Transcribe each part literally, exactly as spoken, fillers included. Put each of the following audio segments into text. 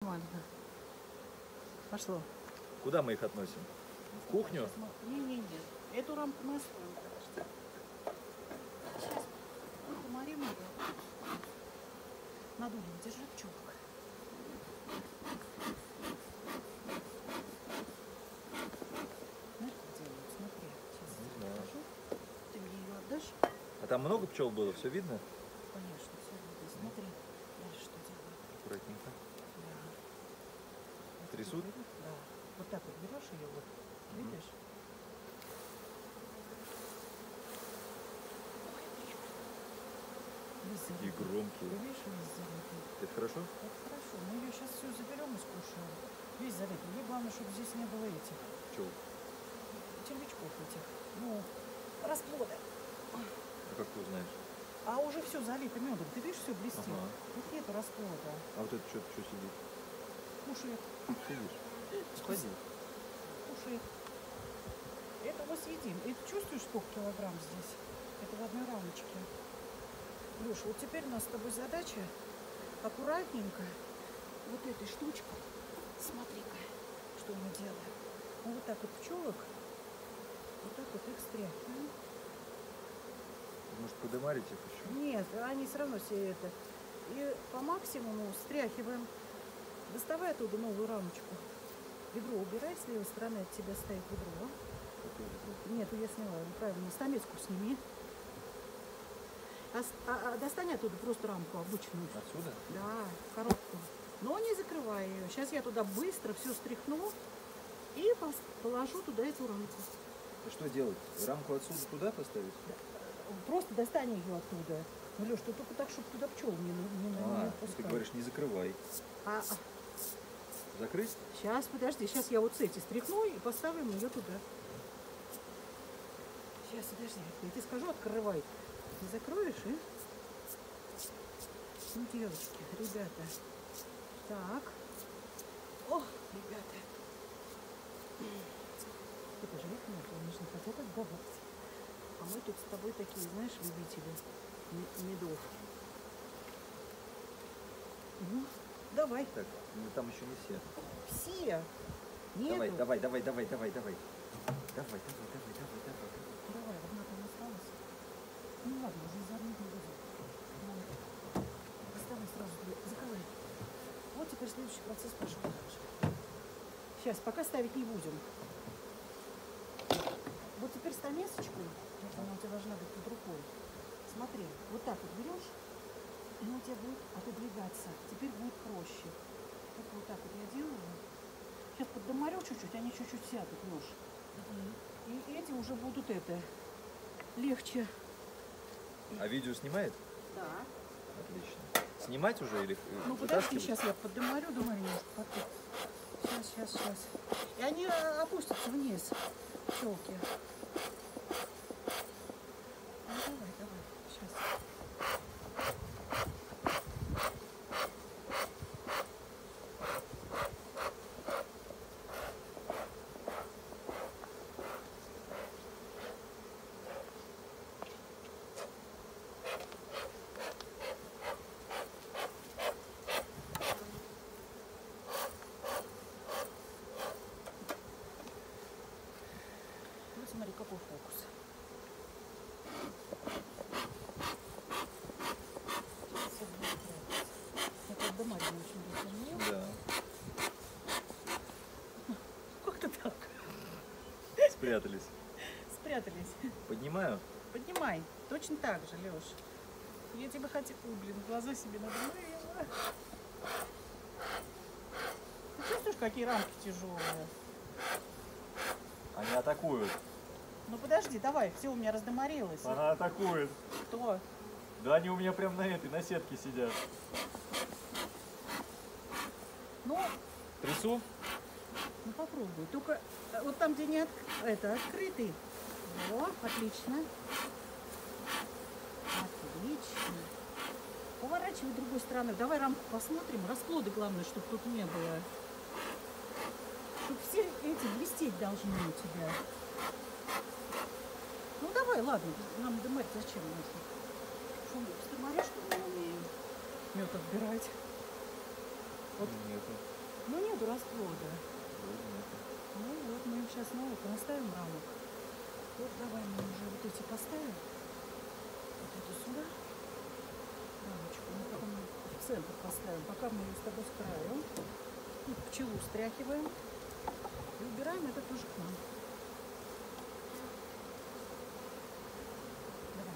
нормально. Пошло. Куда мы их относим? В кухню? Не-не-не. Эту рамку мы оставим, подожди. Сейчас. Помари надо. Надули, держи пчелок. Знаешь, как делают? Смотри. Сейчас Не знаю. покажу. Ты мне ее отдашь? А там много пчел было, все видно? Конечно, все видно. Смотри. Дальше что делают? Аккуратненько. Да. Трясут? Да. Вот так вот берешь ее, вот. Видишь? Такие громкие. Ты видишь, весь залитый. Это хорошо? Это хорошо. Мы ее сейчас все заберем и скушаем. Весь залитый. Мне главное, чтобы здесь не было этих Пчел. червячков этих. Ну, расплода. А как ты узнаешь? А уже все залито медом. Ты видишь, все блестит. Ага. Тут нету расплода. А вот это что, что сидит? Кушает. Сидишь? Сходи. Кушает. Это мы съедим. И ты чувствуешь, сколько килограмм здесь? Это в одной рамочке. Леша, вот теперь у нас с тобой задача аккуратненько вот этой штучкой. Смотри-ка, что мы делаем. Мы вот так вот пчелок, вот так вот их стряхиваем. Может, подымарить их еще? Нет, они все равно все это. И по максимуму стряхиваем. Доставай оттуда новую рамочку. Ведро убирай, с левой стороны от тебя стоит ведро. Нет, я сняла, правильно, стамеску сними. А, а, а достань оттуда просто рамку обычную. Отсюда? Да, короткую. Но не закрывай ее. Сейчас я туда быстро все стряхну и положу туда эту рамку. А что делать? Рамку отсюда туда поставить? Просто достань ее оттуда. Ну, Леш, ты только так, чтобы туда пчел не, не, А, не ты пускай. говоришь, не закрывай. А, а, Закрыть? сейчас, подожди, сейчас я вот с эти стряхну и поставим ее туда. Сейчас, подожди, я тебе скажу, открывай. Ты закроешь и... Ну, девочки, ребята. Так. О, ребята. Это же их нет, они же не хотят отдавать. А мы тут с тобой такие, знаешь, любители медов. Ну, давай. Так, ну там еще не все. Все. Нету. Давай, давай, давай, давай, давай, давай. Давай, давай, давай, давай, давай. Давай, одна там осталась. Ну ладно, уже зарнуть не будем. Доставай сразу, закрывай. Вот теперь следующий процесс пошел дальше. Сейчас, пока ставить не будем. Вот теперь стамесочку, вот она у тебя должна быть под рукой. Смотри, вот так вот берешь, и она у тебя будет отодвигаться. Теперь будет проще. Только вот так вот я делаю. Сейчас поддомарю чуть-чуть, они чуть-чуть сядут, нож. И эти уже будут это легче. А видео снимает? Да. Отлично. Снимать уже или Ну подожди, сейчас я поддомарю, думаю, немножко потом. Сейчас, сейчас, сейчас. И они опустятся вниз, пчелки. Ну давай, давай, сейчас. Вот смотри, какой фокус. Это отдомарено очень быстро. Да. Как-то так. Спрятались. Спрятались. Поднимаю. Поднимай. Точно так же, Леш. Я тебе хотела, блин, глаза себе надумала. Ты чувствуешь, какие рамки тяжелые? Они атакуют. Ну подожди, давай, все у меня раздомарилось. Она атакует. Кто? Да они у меня прям на этой, на сетке сидят. Ну, Трясу? ну попробуй. Только э, вот там, где не от... это, открытый. О, отлично. Отлично. Поворачивай другой стороной. Давай рамку посмотрим. Расплоды, главное, чтобы тут не было. Чтобы все эти блестеть должны у тебя. Ну давай, ладно. Нам дымать зачем нужно? Что мы, с дымаря, что мы умеем мед отбирать? Вот. Нету. Ну нету расплода. Ну вот, мы им сейчас снова наставим рамок. Вот давай мы уже вот эти поставим. Вот эту сюда. Рамочку. Мы потом в центр поставим. Пока мы ее с тобой с краю. Тут пчелу стряхиваем. И убираем это тоже к нам. Давай.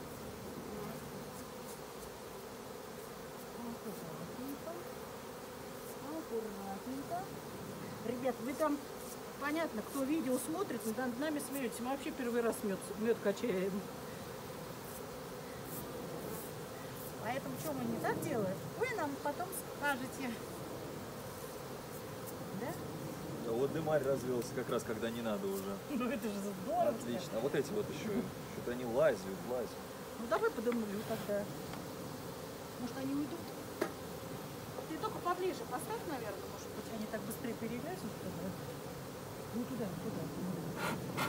Аккуратненько. Аккуратненько. Ребят, вы там, понятно, кто видео смотрит, вы над нами смеетесь. Мы вообще первый раз мед, мед качаем. Поэтому, что мы не так делаем, вы нам потом скажете. Да? Да вот дымарь развелся как раз, когда не надо уже. Ну это же здорово. Отлично. А вот эти вот еще, что-то они лазят, лазят. Ну давай подымлю тогда. Может они уйдут? Ты только поближе поставь, наверное, может быть, они так быстрее перелезут туда. Ну туда, туда.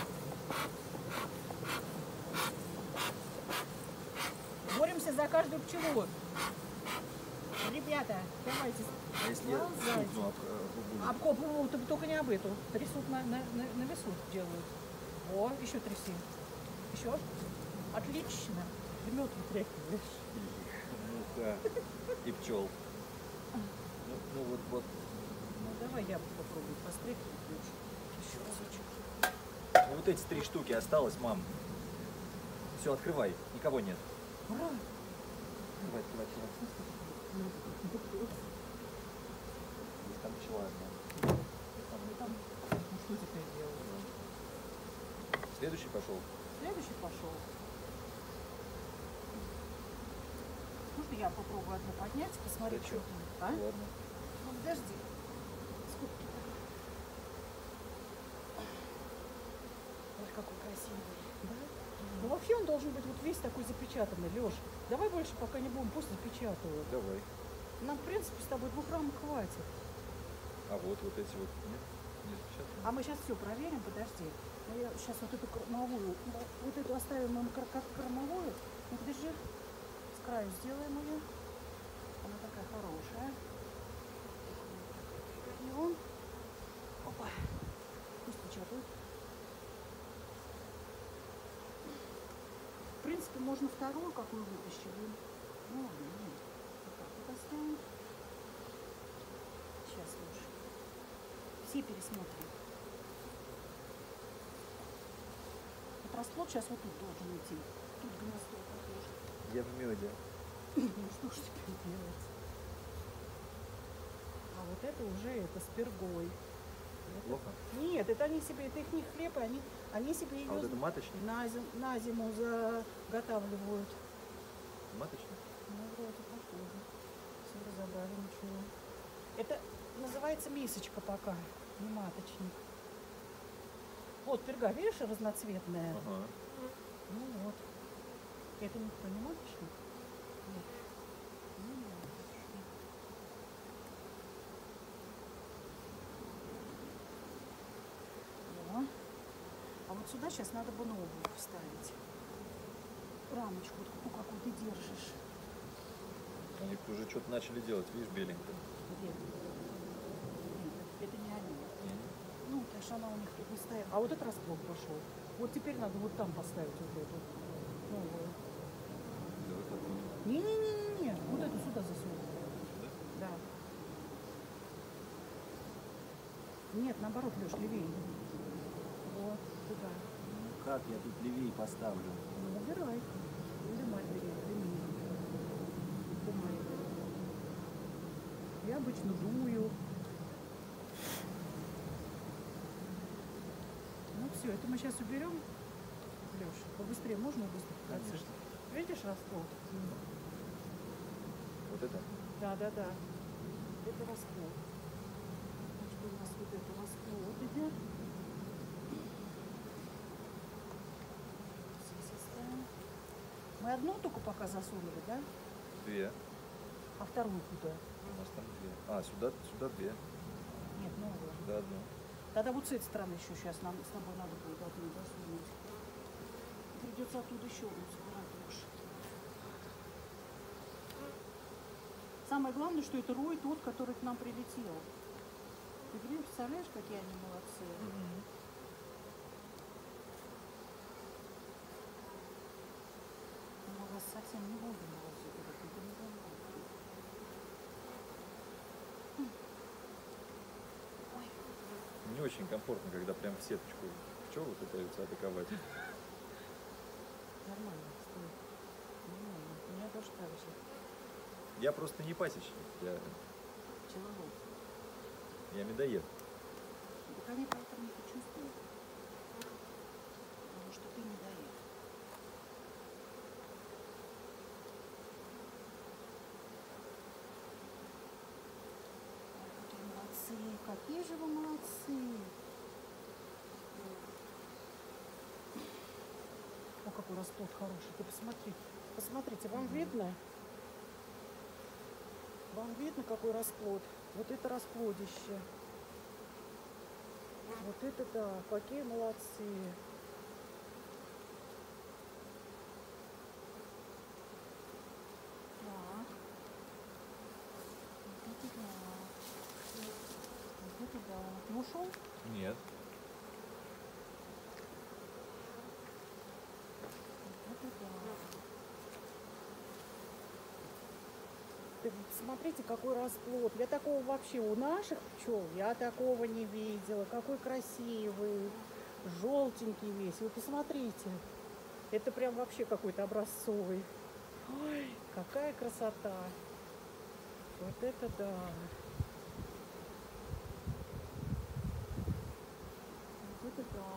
Боремся за каждую пчелу. Ребята, давайте. А если я Ползайте. стукну об, об угол? Обкопывал, только не об эту. Трясут на, на, на, на весу делают. О, еще тряси. Еще. Отлично. Ты мед вытряхиваешь. Муха и пчел. Ну, ну вот, вот. Ну давай я попробую постряхивать лучше. Еще разочек. Ну, вот эти три штуки осталось, мам. Все, открывай. Никого нет. Ура! Открывай, открывай, открывай. Здесь там пчела одна. Ну, там, ну что теперь делать? Следующий пошел. Следующий пошел. Можно я попробую одну поднять, посмотреть, Да что чё? там? А? Ладно. Ну подожди. Сколько? Ой, какой красивый. Да? Ну вообще он должен быть вот весь такой запечатанный, Леш. Давай больше пока не будем, пусть запечатывают. Давай. Нам, в принципе, с тобой двух рамок хватит. А вот, вот эти вот. Нет? Не запечатаны? А мы сейчас все проверим, подожди. Ну, я сейчас вот эту кормовую, вот эту оставим им кор- как кормовую. Ну, подожди, с краю сделаем ее. Она такая хорошая. Берем. Опа. Пусть печатают. В принципе, можно вторую какую вытащить. Ну, ладно, нет. Вот так вот оставим. Сейчас лучше. Все пересмотрим. Вот расплод сейчас вот тут должен идти. Тут гнездо похоже. Я в меде. Ну что ж теперь делать? А вот это уже это с пергой. Это- Плохо? Нет, это они себе, это их не хлеб, и они, они себе ее А вот это маточник? на, зим- на зиму заготавливают. Маточник? Ну, вроде похоже. Все разобрали, ничего. Это называется мисочка пока, не маточник. Вот перга, видишь, разноцветная. Ага. Ну вот. Это никто не маточник? Нет. Не маточник. О. А вот сюда сейчас надо бы новую вставить. Рамочку, вот какую, какую ты держишь. Они уже что-то начали делать, видишь, беленько. Где? Нет, это не они. Не-не. Ну, потому что она у них тут не стоит. А вот этот расплод пошел. Вот теперь надо вот там поставить вот эту новую. Давай попробуем. Не-не-не-не-не. Вот эту сюда засунуть. Сюда? Да. Нет, наоборот, Леш, левее. Вот, туда. Ну как я тут левее поставлю? Ну, убирай. Дымарь бери, дыми. Дымарь бери. Я обычно дую. Ну все, это мы сейчас уберем. Леша, побыстрее можно быстро? Конечно. Видишь расплод? Вот это? Да, да, да. Это расплод. Значит, у нас вот это расплод идет. Здесь оставим. Мы одну только пока засунули, да? Две. А вторую куда? У нас там две. А, сюда, сюда две. Нет, новую. Сюда одну. Тогда вот с этой стороны еще сейчас нам с тобой надо будет одну засунуть. Придется оттуда еще одну забирать лучше. Самое главное, что это Рой тот, который к нам прилетел. Ты, блин, представляешь, какие они молодцы? Мгм. Мы вас совсем не будем на вас забирать, это не волнуйтесь. М. Ой, Не очень комфортно, когда прям в сеточку пчелы пытаются атаковать. нормально, стой. Нормально. У меня тоже так же. Я просто не пасечник, я, Пчеловод. я медоед. Так они поэтому не почувствуют. Потому что ты не даешь. Какие молодцы, какие же вы молодцы. О, какой расплод хороший. Ты посмотри. Посмотрите, вам видно? Вам видно, какой расплод? Вот это расплодище. Вот это да, какие молодцы. Так. Вот это да. Вот это да. Не ушел? Нет. Вот это да. Ты смотрите, какой расплод. Я такого вообще у наших пчел, я такого не видела. Какой красивый, желтенький весь. Вы посмотрите. Это прям вообще какой-то образцовый. Ой, какая красота. Вот это да. Вот это да.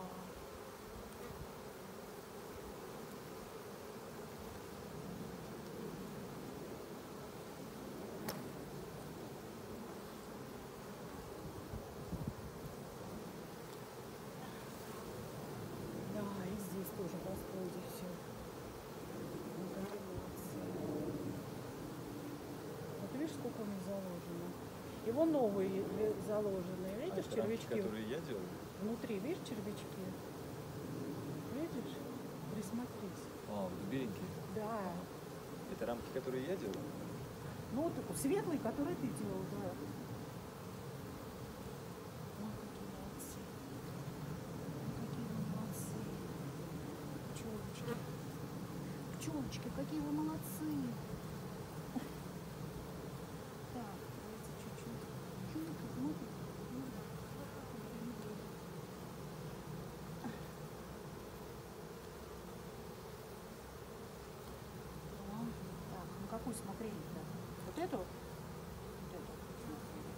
Да, и здесь тоже в расплоде все. Ну, какие молодцы. Вот видишь, сколько у них заложено. И вон новые ле- заложенные. А Видишь, это рамки, червячки? которые я делаю? Внутри, видишь, червячки? Видишь? Присмотрись. А, вот беленькие. Да. Это рамки, которые я делаю? Ну, вот такой светлый, который ты делал, да. Ой, какие молодцы. Ой, какие вы молодцы. Пчелочки. Пчелочки, какие вы молодцы. Так, давайте чуть-чуть. Чуть-чуть, ну, ну, О, так, ну какую смотрели-то? Вот эту? Вот эту смотрели.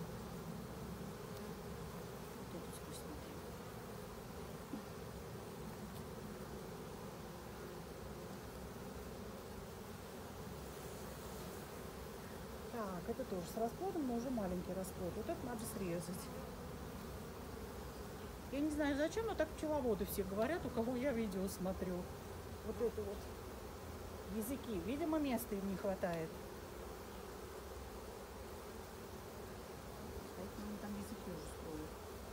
Вот эту пусть смотрели. Так, это тоже с расплодом, но уже маленький расплод. Вот это надо срезать. Я не знаю зачем, но так пчеловоды все говорят, у кого я видео смотрю. Вот это вот языки. Видимо, места им не хватает. Поэтому они там языки уже строят.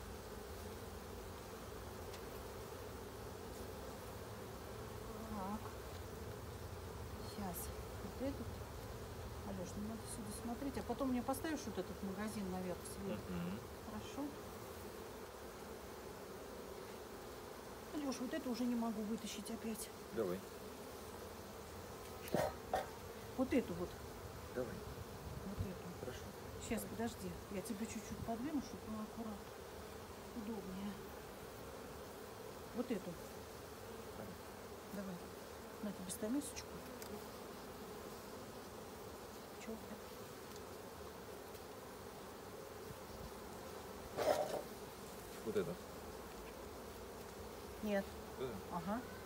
Так. Сейчас. Вот этот. Алёш, ну надо сюда смотреть. А потом мне поставишь вот этот магазин наверх сверху. Мгм. Хорошо? Алёш, вот это уже не могу вытащить опять. Давай, Вот эту вот. давай. Вот эту. Хорошо. Сейчас, подожди. Я тебе чуть-чуть подвину, чтобы было аккуратно. Удобнее. Вот эту. Давай. На тебе стамесочку. Чё? Вот это. Нет. Вот это. Ага.